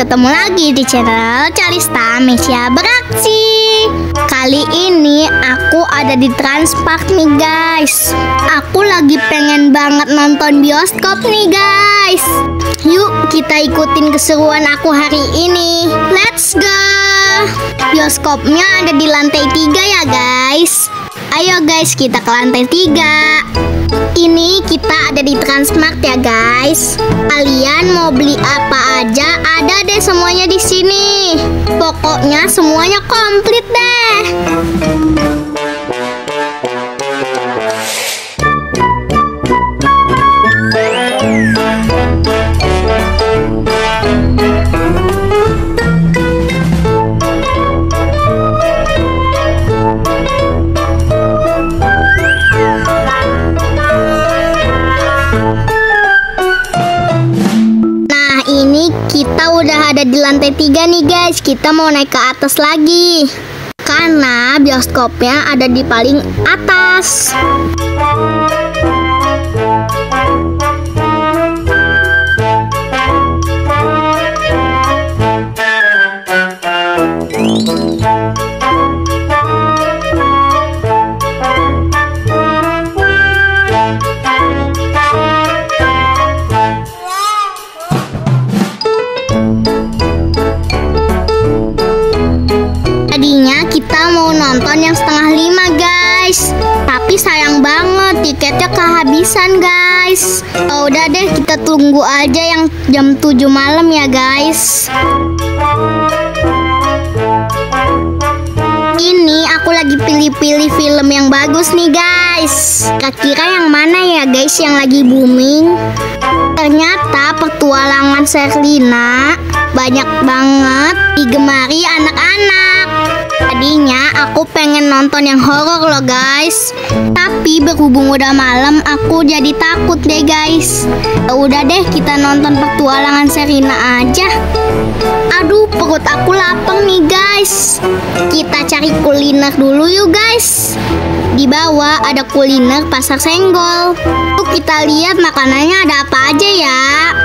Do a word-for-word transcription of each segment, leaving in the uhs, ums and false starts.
ketemu lagi di channel Calista Mesia Beraksi. Kali ini aku ada di Transpark nih guys. Aku lagi pengen banget nonton bioskop nih guys. Yuk kita ikutin keseruan aku hari ini. Let's go. Bioskopnya ada di lantai tiga ya guys. Ayo guys, kita ke lantai tiga. Ini kita ada di Transmart ya guys. Kalian mau beli apa aja ada deh semuanya di sini. Pokoknya semuanya komplit deh. Kita udah ada di lantai tiga nih guys. Kita mau naik ke atas lagi karena bioskopnya ada di paling atas. Tadinya kita mau nonton yang setengah lima guys, tapi sayang banget tiketnya kehabisan guys. Oh, udah deh kita tunggu aja yang jam tujuh malam ya guys. Ini aku lagi pilih-pilih film yang bagus nih guys. Kira-kira yang mana ya guys yang lagi booming? Ternyata petualangan Sherlina banyak banget digemari anak-anak. Tadinya aku pengen nonton yang horor loh guys, tapi berhubung udah malam aku jadi takut deh guys. Udah deh kita nonton petualangan Sherlina aja. Aduh, perut aku lapar nih guys. Kita cari kuliner dulu yuk guys. Di bawah ada kuliner Pasar Senggol. Tuh kita lihat makanannya ada apa aja ya.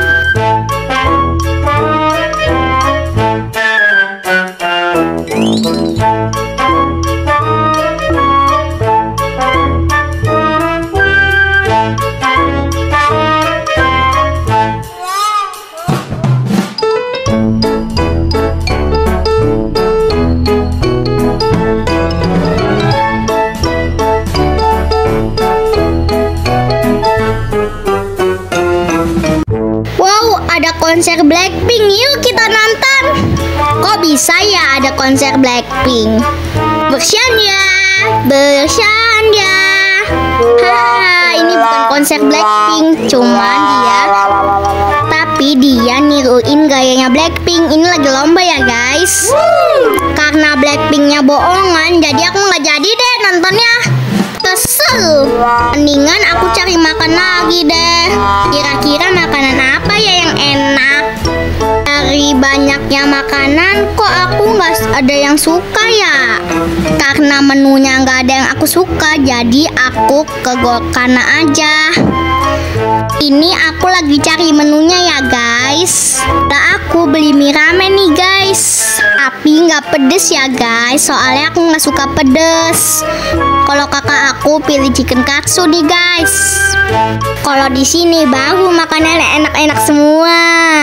Konser Blackpink, yuk kita nonton. Kok bisa ya ada konser Blackpink? Bersyanda, bersyanda. Haha, ini bukan konser Blackpink, cuman dia, tapi dia niruin gayanya Blackpink. Ini lagi lomba ya guys. Karena Blackpinknya bohongan, jadi aku nggak jadi deh nontonnya. Kesel. Mendingan aku cari makan lagi deh. Kira-kira makanan apa ya yang enak? Dari banyaknya makanan kok aku nggak ada yang suka ya? Karena menunya nggak ada yang aku suka, jadi aku ke Golkana aja. Ini aku lagi cari menunya ya guys. Nah, aku beli mie ramen nih guys. Tapi nggak pedes ya guys, soalnya aku nggak suka pedes. Kalau kakak aku pilih chicken katsu nih guys. Kalau di sini baru makanannya enak-enak semua.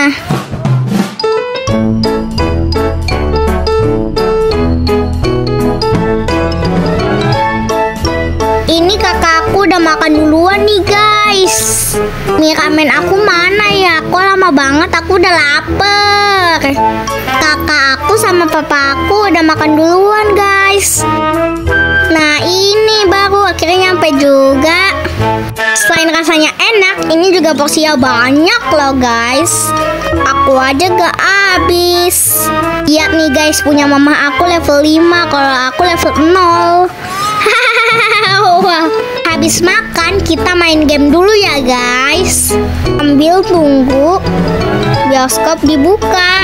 Ini kakak aku udah makan duluan nih guys. Mie ramen aku mana ya? Kok lama banget, aku udah lapar. Kakak aku sama papa aku udah makan duluan guys. Nah ini baru akhirnya nyampe juga. Selain rasanya enak, ini juga porsinya banyak loh guys. Aku aja gak habis. Lihat nih guys, punya mama aku level lima, kalau aku level nol. Wah, habis makan kita main game dulu ya guys, sambil tunggu bioskop dibuka.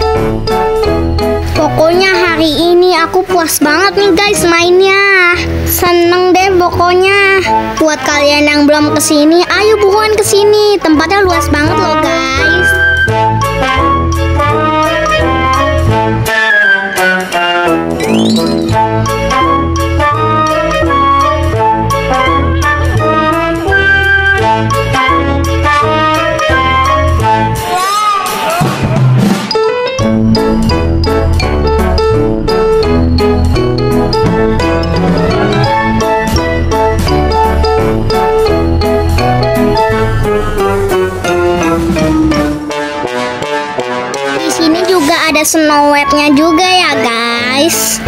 Pokoknya hari ini aku puas banget nih guys mainnya. Seneng deh pokoknya. Buat kalian yang belum kesini, ayo buruan kesini. Tempatnya luas banget loh guys. sini juga ada Snow White-nya juga ya, guys.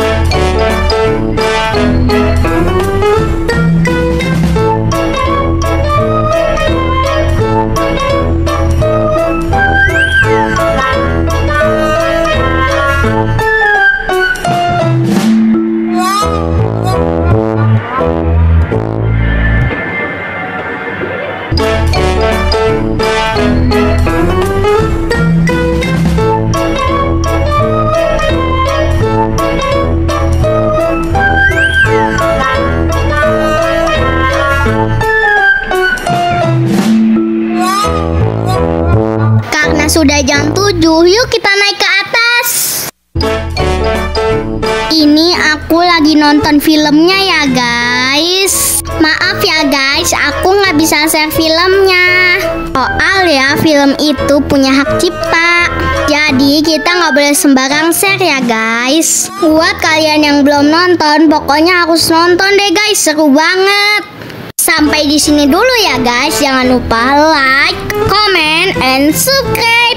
Karena sudah jam tujuh, yuk kita naik ke atas. Ini aku lagi nonton filmnya ya, guys. Maaf ya guys, aku nggak bisa share filmnya. Soal ya, film itu punya hak cipta. Jadi kita nggak boleh sembarang share ya guys. Buat kalian yang belum nonton, pokoknya harus nonton deh guys, seru banget. Sampai di sini dulu ya guys. Jangan lupa like, comment, and subscribe.